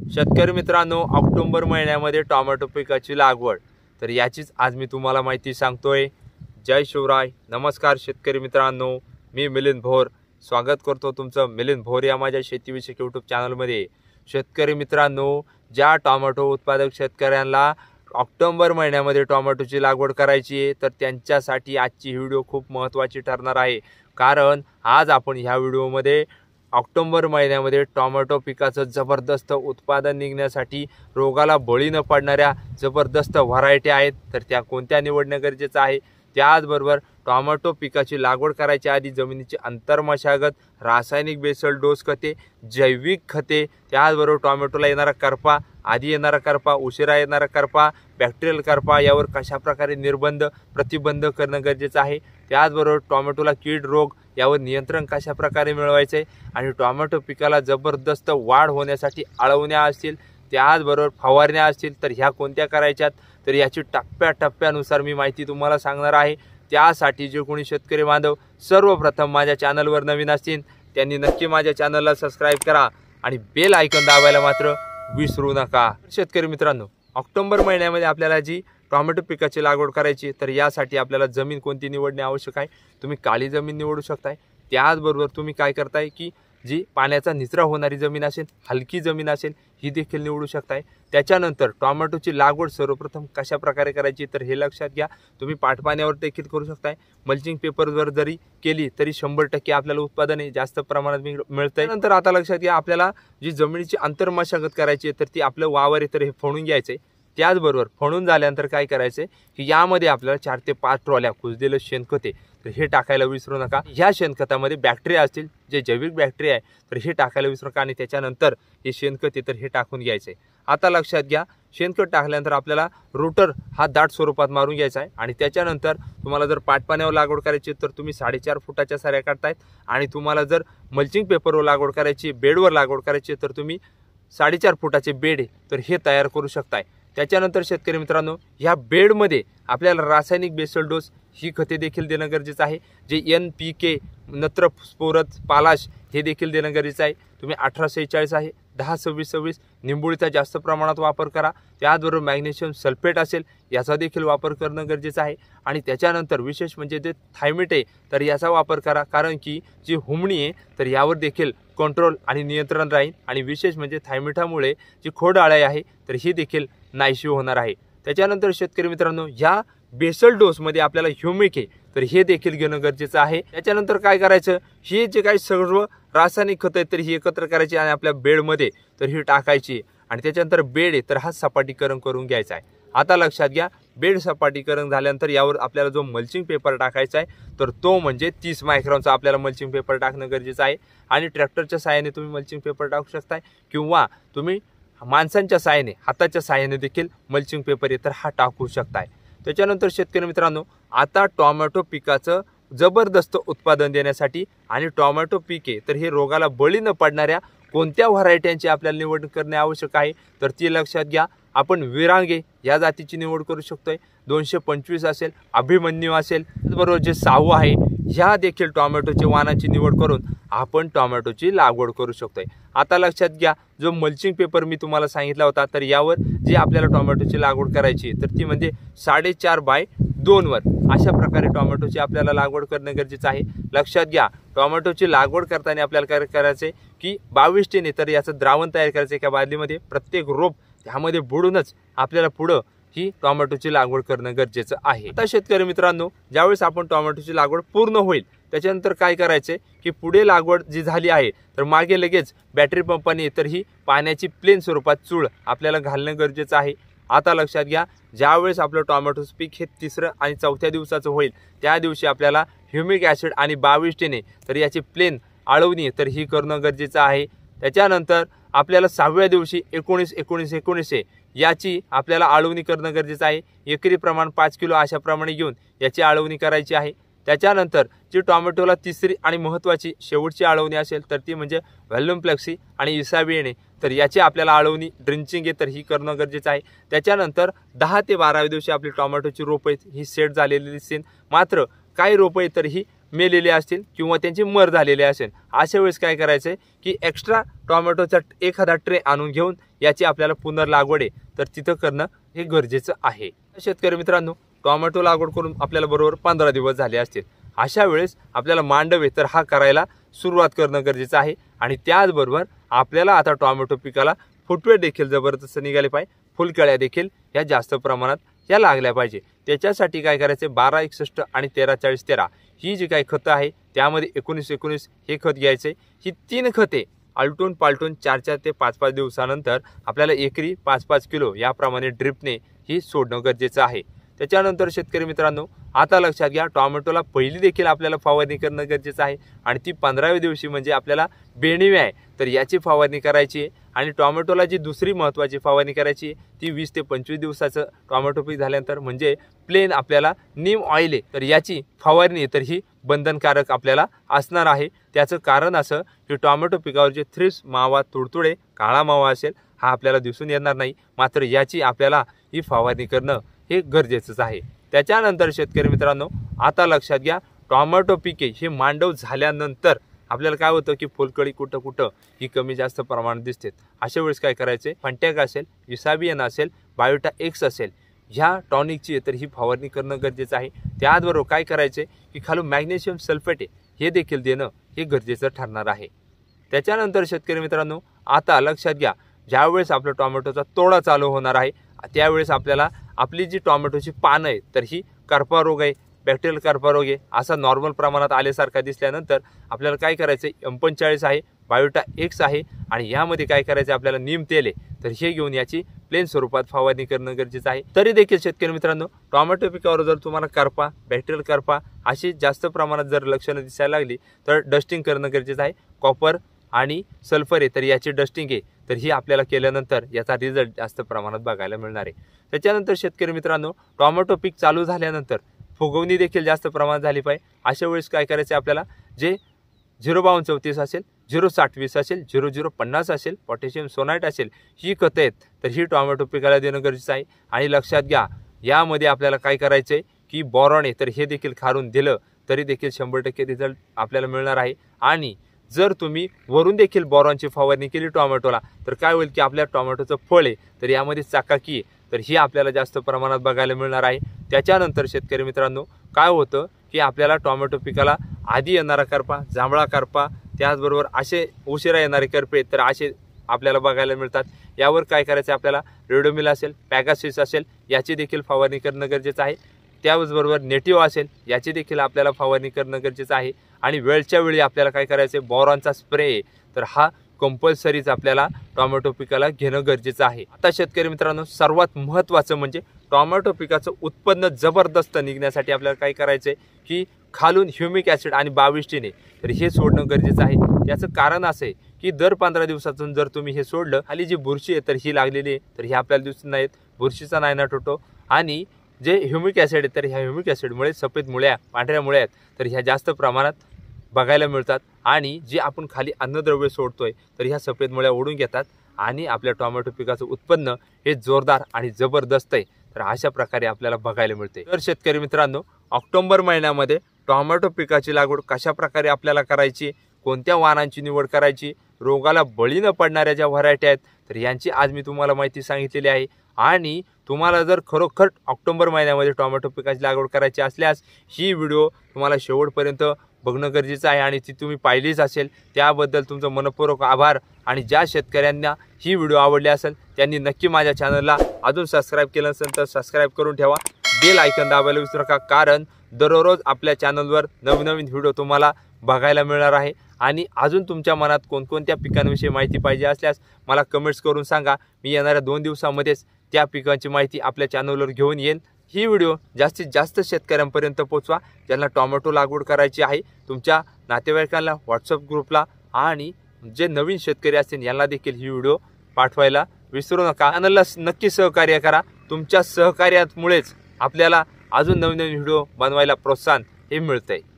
शेतकरी मित्रांनो, ऑक्टोबर महिन्यामध्ये टोमॅटो पिकाची लागवड, तर याचीच आज मी तुम्हाला माहिती सांगतोय। जय शिवराय, नमस्कार शेतकरी मित्रांनो, मी मिलिंद भोर स्वागत करतो तुमचं मिलिंद भोर या माझ्या शेतीविषयक यूट्यूब चॅनलमध्ये। शेतकरी मित्रांनो, ज्या टोमॅटो उत्पादक शेतकऱ्यांना ऑक्टोबर महिन्यामध्ये टोमॅटोची लागवड करायची आहे, तर त्यांच्यासाठी आजची व्हिडिओ खूप महत्त्वाची ठरणार आहे। कारण आज आपण ह्या व्हिडिओमध्ये ऑक्टोबर महिन्यामध्ये टोमॅटो पिकाचं जबरदस्त उत्पादन निघण्यासाठी रोगाला बळी न पडणाऱ्या जबरदस्त व्हरायटी आहेत, तर त्या कोणत्या निवडणे गरजेचं आहे। त्याचबरोबर टोमॅटो पिकाची लागवड करायच्या आधी जमिनीची अंतर्मशागत, रासायनिक बेसल डोस खते, जैविक खते, त्याचबरोबर टोमॅटोला येणारा करपा, आधी येणारा करपा, उशिरा येणारा करपा, बॅक्टेरियल करपा यावर कशा प्रकारे प्रतिबंध करणं गरजेचं आहे। त्याचबरोबर टोमॅटोला कीड रोग यावर नियंत्रण कशा प्रकारे मिळवायचे आहे आणि टोमॅटो पिकाला जबरदस्त वाढ होण्यासाठी आळवण्या असतील, त्याचबरोबर फवारण्या असतील, तर ह्या कोणत्या करायच्यात, तर याची टप्प्यानुसार मी माहिती तुम्हाला सांगणार आहे। त्यासाठी जे कोणी शेतकरी बांधव सर्वप्रथम माझ्या चॅनलवर नवीन असतील त्यांनी नक्की माझ्या चॅनलला सबस्क्राइब करा आणि बेल आयकॉन दाबायला मात्र विसरू नका। शेतकरी मित्रांनो, ऑक्टोबर महिन्यामध्ये आपल्याला जी टोमॅटो पिकाची लागवड करायची, तर यासाठी आपल्याला जमीन कोणती निवडणे आवश्यक आहे। तुम्ही काळी जमीन निवडू शकताय। त्याचबरोबर तुम्ही काय करताय की जी पाण्याचा निचरा होणारी जमीन असेल, हलकी जमीन असेल, ही देखील निवडू शकताय। त्याच्यानंतर टोमॅटोची लागवड सर्वप्रथम कशा प्रकारे करायची, तर हे लक्षात घ्या। तुम्ही पाटपाण्यावर देखील करू शकताय, मल्चिंग पेपरवर जरी केली तरी 100% आपल्याला उत्पादन जास्त प्रमाणात मिळतंय। नंतर आता लक्षात घ्या, आपल्याला जी जमिनीची अंतर्मशागत करायची तर ती आपलं वावर तर हे फोडून घ्यायचंय। त्याचबरोबर फोडून झाल्यानंतर काय करायचं की यामध्ये आपल्याला 4 ते 5 ट्रॉल्या कुजलेलं शेणखत आहे, तर हे टाकायला विसरू नका। ह्या शेणखतामध्ये बॅक्टेरिया असतील, जे जैविक बॅक्टेरिया आहे, तर हे टाकायला विसरू नका आणि त्याच्यानंतर हे शेणखत आहे तर हे टाकून घ्यायचं आहे। आता लक्षात घ्या, शेणखत टाकल्यानंतर आपल्याला रोटर हा दाट स्वरूपात मारून घ्यायचा आहे आणि त्याच्यानंतर तुम्हाला जर पाटपाण्यावर लागवड करायची तर तुम्ही 4.5 फुटाच्या साऱ्या काढतायत आणि तुम्हाला जर मल्चिंग पेपरवर लागवड करायची, बेडवर लागवड करायची, तर तुम्ही 4.5 फुटाचे बेड तर हे तयार करू शकताय। त्याच्यानंतर शेतकरी मित्रांनो, ह्या बेडमध्ये आपल्याला रासायनिक बेसल डोस ही खते देखील देणं गरजेचं आहे, जे NPK, नत्र, स्फोरत, पालाश हे देखील देणं गरजेचं आहे। तुम्ही 1846 आहे, 10-26-26 निंबोळीचा जास्त प्रमाणात वापर करा। त्याचबरोबर मॅग्नेशियम सल्फेट असेल याचा देखील वापर करणं गरजेचं आहे आणि त्याच्यानंतर विशेष म्हणजे जे थायमेट आहे तर याचा वापर करा, कारण की जी हुमणी आहे तर यावर देखील कंट्रोल आणि नियंत्रण राहील आणि विशेष म्हणजे थायमेटामुळे जी खोडआळी आहे तर ही देखील नाहीशी होणार आहे। त्याच्यानंतर शेतकरी मित्रांनो, ह्या बेसल डोसमध्ये आपल्याला ह्युमिक आहे तर हे देखील घेणं गरजेचं आहे। त्याच्यानंतर काय करायचं, हे जे काही सर्व रासायनिक खतं आहेत तर ही एकत्र करायची आणि आपल्या बेडमध्ये तर ही टाकायची आणि त्याच्यानंतर बेड आहे तर हा सपाटीकरण करून घ्यायचा आहे। आता लक्षात घ्या, बेड सपाटीकरण झाल्यानंतर यावर आपल्याला जो मल्चिंग पेपर टाकायचा आहे तर तो म्हणजे 30 मायक्रॉनचा आपल्याला मल्चिंग पेपर टाकणं गरजेचं आहे आणि ट्रॅक्टरच्या साहाय्याने तुम्ही मल्चिंग पेपर टाकू शकताय किंवा तुम्ही माणसांच्या साहाय्याने, हाताच्या साहाय्याने देखील मल्चिंग पेपर तर हा टाकू शकताय। त्याच्यानंतर शेतकरी मित्रांनो, आता टोमॅटो पिकाचं जबरदस्त उत्पादन देण्यासाठी आणि टोमॅटो पीक आहे तर हे रोगाला बळी न पडणाऱ्या कोणत्या व्हरायट्यांची आपल्याला निवड करणे आवश्यक आहे, तर ती लक्षात घ्या। आपण विरांगे या जातीची निवड करू शकतोय, 225 असेल, अभिमन्यू असेल, बरोबर जे सावू आहे, ह्या देखील टोमॅटोची वाणाची निवड करून आपण टोमॅटोची लागवड करू शकतोय। आता लक्षात घ्या, जो मल्चिंग पेपर मी तुम्हाला सांगितला होता तर यावर जे आपल्याला टोमॅटोची लागवड करायची तर ती म्हणजे 4.5x2 वर अशा प्रकारे टोमॅटोची आपल्याला लागवड करणं गरजेचं आहे। लक्षात घ्या, टोमॅटोची लागवड करताना आपल्याला काय करायचंय की 22 टिन तर याचं द्रावण तयार करायचं एका बादलीमध्ये, प्रत्येक रोप त्यामध्ये बुडूनच आपल्याला पुढं ही टोमॅटोची लागवड करणं गरजेचं आहे। आता शेतकरी मित्रांनो, ज्यावेळेस आपण टोमॅटोची लागवड पूर्ण होईल त्याच्यानंतर काय करायचंय की पुढे लागवड जी झाली आहे तर मागे लगेच बॅटरी पंपाने तर ही पाण्याची प्लेन स्वरूपात चूळ आपल्याला घालणं गरजेचं आहे। आता लक्षात घ्या, ज्यावेळेस आपलं टोमॅटोचं पीक हे 3रं आणि 4थ्या दिवसाचं होईल त्या दिवशी आपल्याला ह्युमिक ॲसिड आणि 22 टिने तर याची प्लेन आळवणी तर ही करणं गरजेचं आहे। त्याच्यानंतर आपल्याला 6व्या दिवशी 19-19-19 याची आपल्याला आळवणी करणं गरजेचं आहे। एकरी प्रमाण 5 किलो अशा प्रमाणे घेऊन याची आळवणी करायची आहे। त्याच्यानंतर जी टोमॅटोला 3री आणि महत्त्वाची शेवटची आळवणी असेल तर ती म्हणजे व्हॅल्यूम फ्लेक्सी आणि इसाबिएने तर याची आपल्याला आळवणी ड्रिंचिंग आहे तर ही करणं गरजेचं आहे। त्याच्यानंतर 10 ते 12व्या दिवशी आपली टोमॅटोची रोपं ही सेट झालेली दिसतील, मात्र काही रोपं तर ही मेलेले असतील किंवा त्यांची मर झालेली असेल, अशा वेळेस काय करायचं की एक्स्ट्रा टोमॅटोचा एखादा ट्रे आणून घेऊन याची आपल्याला पुनर्लागवड आहे तर तिथं करणं हे गरजेचं आहे। शेतकरी मित्रांनो, टोमॅटो लागवड करून आपल्याला बरोबर 15 दिवस झाले असतील, अशा वेळेस आपल्याला मांडवे तर हा करायला सुरुवात करणं गरजेचं आहे। आणि त्याचबरोबर आपल्याला आता टोमॅटो पिकाला फुटवे देखील जबरदस्त निघाले पाहिजे, फुलकळ्या देखील या जास्त प्रमाणात या लागल्या पाहिजे। त्याच्यासाठी काय करायचे, 1261 आणि 134013 ही जी काही खतं आहे त्यामध्ये 1919 हे खत घ्यायचे। ही 3 खते आलटून पालटून 4 ते 5 दिवसानंतर आपल्याला एकरी 5 किलो याप्रमाणे ड्रिपने ही सोडणं गरजेचं आहे। त्याच्यानंतर शेतकरी मित्रांनो, आता लक्षात घ्या, टोमॅटोला पहिली देखील आपल्याला फवारणी करणं गरजेचं आहे आणि ती 15व्या दिवशी म्हणजे आपल्याला बेणीवे आहे तर याची फवारणी करायची आहे। आणि टोमॅटोला जी दुसरी महत्त्वाची फवारणी करायची आहे ती 20 ते 25 दिवसाचं टोमॅटो पीक झाल्यानंतर म्हणजे प्लेन आपल्याला नीम ऑइल आहे तर याची फवारणी तर ही बंधनकारक आपल्याला असणार आहे। त्याचं कारण असं की टोमॅटो पिकावर जे थ्रिप्स, मावा, तुडतुडे, काळा मावा असेल हा आपल्याला दिसून येणार नाही, मात्र याची आपल्याला ही फवारणी करणं हे गरजेचंच आहे। त्याच्यानंतर शेतकरी मित्रांनो, आता लक्षात घ्या, टोमॅटो पिके हे मांडव झाल्यानंतर आपल्याला काय होतं की फुलकळी कुठं कुठं ही कमी जास्त प्रमाणात दिसते। अशा वेळेस काय करायचे, फंटॅक असेल, इसाबियन असेल, बायोटा एक्स असेल, ह्या टॉनिकची तर ही फवारणी करणं गरजेचं आहे। त्याचबरोबर काय करायचे की खालून मॅग्नेशियम सल्फेट हे देखील देणं हे गरजेचं ठरणार आहे। त्याच्यानंतर शेतकरी मित्रांनो, आता लक्षात घ्या, ज्यावेळेस आपल्या टोमॅटोचा तोडा चालू होणार आहे त्यावेळेस आपल्याला आपली जी टोमॅटोची पानं आहे तर ही करपा रोग आहे, बॅक्टेरियल करपा रोग आहे असा नॉर्मल प्रमाणात आल्यासारखा दिसल्यानंतर आपल्याला काय करायचं, M45 आहे, बायोटा एक्स आहे आणि यामध्ये काय करायचं आपल्याला नीम तेल आहे तर हे घेऊन याची प्लेन स्वरूपात फवारणी करणं गरजेचं आहे। तरी देखील शेतकरी मित्रांनो, टोमॅटो पिकावर जर तुम्हाला करपा, बॅक्टेरियल करपा अशी जास्त प्रमाणात जर लक्षणं दिसायला लागली तर डस्टिंग करणं गरजेचं आहे। कॉपर आणि सल्फर आहे तर याची डस्टिंग आहे तर ही आपल्याला केल्यानंतर याचा रिझल्ट जास्त प्रमाणात बघायला मिळणार आहे। त्याच्यानंतर शेतकरी मित्रांनो, टोमॅटो पीक चालू झाल्यानंतर फुगवणी देखील जास्त प्रमाणात झाली पाहिजे। अशा वेळेस काय करायचे आपल्याला, जे 05234 असेल, 06020 असेल, 0050 असेल, पोटॅशियम सोनाइट असेल, ही खतं आहेत तर ही टोमॅटो पिकाला देणं गरजेचं आहे। आणि लक्षात घ्या, यामध्ये आपल्याला काय करायचं आहे की बोरॉन आहे तर हे देखील खारून दिलं तरी देखील 100% रिझल्ट आपल्याला मिळणार आहे। आणि जर तुम्ही वरून देखील बोरॉनची फवारणी केली टोमॅटोला तर काय होईल की आपल्या टोमॅटोचं फळ आहे तर यामध्ये चकाकी आहे तर ही आपल्याला जास्त प्रमाणात बघायला मिळणार आहे। त्याच्यानंतर शेतकरी मित्रांनो, काय होतं की आपल्याला टोमॅटो पिकाला आधी येणारा करपा, जांभळा करपा, त्याचबरोबर असे उशिरा येणारे करपे तर असे आपल्याला बघायला मिळतात। यावर काय करायचं, आपल्याला रेडोमिल असेल, पॅगासिस असेल याची देखील फवारणी करणं गरजेचं आहे। त्याचबरोबर नेटिव्ह असेल याची देखील आपल्याला फवारणी करणं गरजेचं आहे। आणि वेळच्या वेळी आपल्याला काय करायचं, बोरॉनचा स्प्रे तर हा कंपल्सरीच आपल्याला टोमॅटो पिकाला घेणं गरजेचं आहे। आता शेतकरी मित्रांनो, सर्वात महत्त्वाचं म्हणजे टोमॅटो पिकाचं उत्पन्न जबरदस्त निघण्यासाठी आपल्याला काय करायचं की खालून ह्युमिक ॲसिड आणि 22 तर हे सोडणं गरजेचं आहे। याचं कारण असं आहे की दर 15 दिवसातून जर तुम्ही हे सोडलं, खाली जी बुरशी आहे तर ही लागलेली आहे तर ही आपल्याला दिसून नाहीत, बुरशीचा नायनाट होतो। आणि जे ह्युमिक ॲसिड आहे तर ह्या ह्युमिक ॲसिडमुळे सफेद मुळ्या, पांढऱ्या मुळ्या आहेत तर ह्या जास्त प्रमाणात बघायला मिळतात। आणि जे आपण खाली अन्नद्रव्य सोडतोय तर ह्या सफेद मुळ्या ओढून घेतात आणि आपल्या टोमॅटो पिकाचं उत्पन्न हे जोरदार आणि जबरदस्त आहे तर अशा प्रकारे आपल्याला बघायला मिळते। तर शेतकरी मित्रांनो, ऑक्टोबर महिन्यामध्ये टोमॅटो पिकाची लागवड कशा प्रकारे आपल्याला करायची, कोणत्या वाणांची निवड करायची, रोगाला बळी न पडणाऱ्या ज्या व्हरायटी आहेत तर यांची आज मी तुम्हाला माहिती सांगितलेली आहे। आणि तुम्हाला जर खरोखर ऑक्टोबर महिन्यामध्ये टोमॅटो पिकाची लागवड करायची असल्यास ही व्हिडिओ तुम्हाला शेवटपर्यंत बघणं गरजेचं आहे आणि ती तुम्ही पाहिलीच असेल, त्याबद्दल तुमचं मनपूर्वक आभार। आणि ज्या शेतकऱ्यांना ही व्हिडिओ आवडली असेल त्यांनी नक्की माझ्या चॅनलला अजून सबस्क्राईब केलं असेल तर सबस्क्राईब करून ठेवा, बेल आयकॉन दाबायला विसरू नका, कारण दररोज आपल्या चॅनलवर नवीन व्हिडिओ तुम्हाला बघायला मिळणार आहे। आणि अजून तुमच्या मनात कोणकोणत्या पिकांविषयी माहिती पाहिजे असल्यास मला कमेंट्स करून सांगा, मी येणाऱ्या 2 दिवसामध्येच त्या पिकांची माहिती आपल्या चॅनलवर घेऊन येईन। ही व्हिडिओ जास्तीत जास्त शेतकऱ्यांपर्यंत पोहोचवा ज्यांना टोमॅटो लागवड करायची आहे, तुमच्या नातेवाईकांना, व्हॉट्सअप ग्रुपला, आणि जे नवीन शेतकरी असतील यांना देखील ही व्हिडिओ पाठवायला विसरू नका। चॅनलला नक्की सहकार्य करा, तुमच्या सहकार्यामुळेच आपल्याला अजून नवीन व्हिडिओ बनवायला प्रोत्साहन हे मिळतंय।